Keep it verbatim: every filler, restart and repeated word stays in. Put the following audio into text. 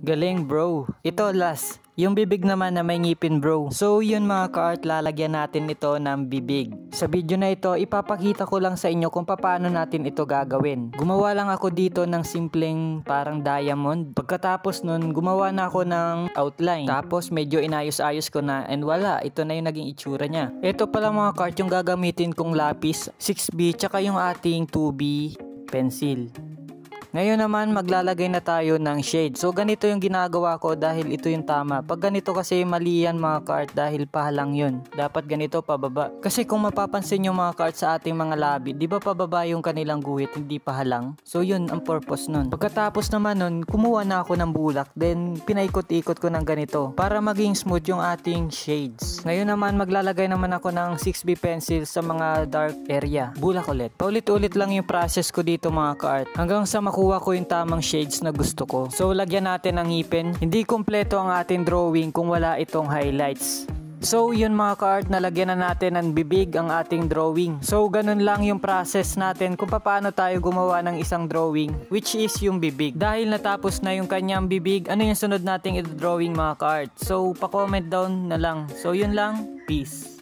Galing bro. Ito last. Yung bibig naman na may ngipin bro. So yun mga ka-art, lalagyan natin ito ng bibig. Sa video na ito, ipapakita ko lang sa inyo kung paano natin ito gagawin. Gumawa lang ako dito ng simpleng parang diamond. Pagkatapos nun, gumawa na ako ng outline. Tapos medyo inayos-ayos ko na and wala, ito na yung naging itsura niya. Ito pala mga ka-art yung gagamitin kong lapis, six B, tsaka yung ating two B pencil. Ngayon naman maglalagay na tayo ng shade. So ganito yung ginagawa ko dahil ito yung tama. Pag ganito kasi mali yan mga ka-art dahil pahalang yun. Dapat ganito pababa. Kasi kung mapapansin yung mga ka-art sa ating mga labi, di ba pababa yung kanilang guhit, hindi pahalang? So yun ang purpose nun. Pagkatapos naman nun, kumuha na ako ng bulak. Then pinaikot-ikot ko ng ganito para maging smooth yung ating shades. Ngayon naman maglalagay naman ako ng six B pencil sa mga dark area. Bulak ulit. Paulit-ulit lang yung process ko dito mga ka-art. Hanggang sa makuha ko yung tamang shades na gusto ko. So lagyan natin ng ngipin. Hindi kumpleto ang ating drawing kung wala itong highlights. So yun mga ka-art, nalagyan na natin ng bibig ang ating drawing. So ganun lang yung process natin kung paano tayo gumawa ng isang drawing, which is yung bibig. Dahil natapos na yung kanyang bibig, ano yung sunod nating i-drawing mga ka-art? So pa-comment down na lang. So yun lang, peace.